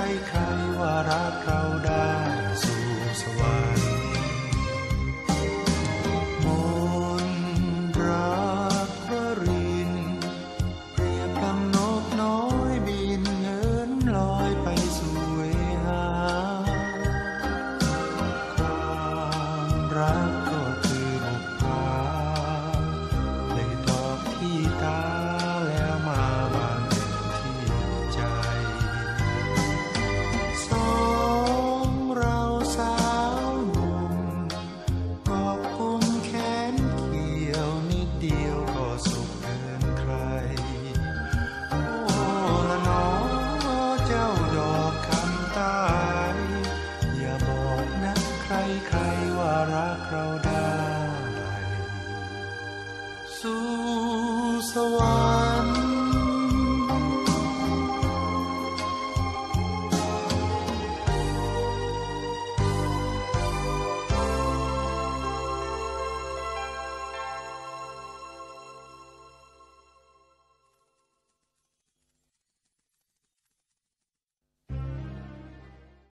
ใครๆว่ารักเราได้สู่สวรรค์มนต์รักพระรินเปรียบดังนกน้อยบินเหินลอยไปสู่เวหาความรักก็คือบุพภาได้ตอบที่ตาแล้วมาบานที่ใจสองเราสาวหนุ่มกอบกุมแขนเกี่ยวนิดเดียวก็สุขเกินใครโอ้ละน้อเจ้าดอกคำใต้อย่าบอกนะใครๆว่ารักเราได้สู่สวรรค์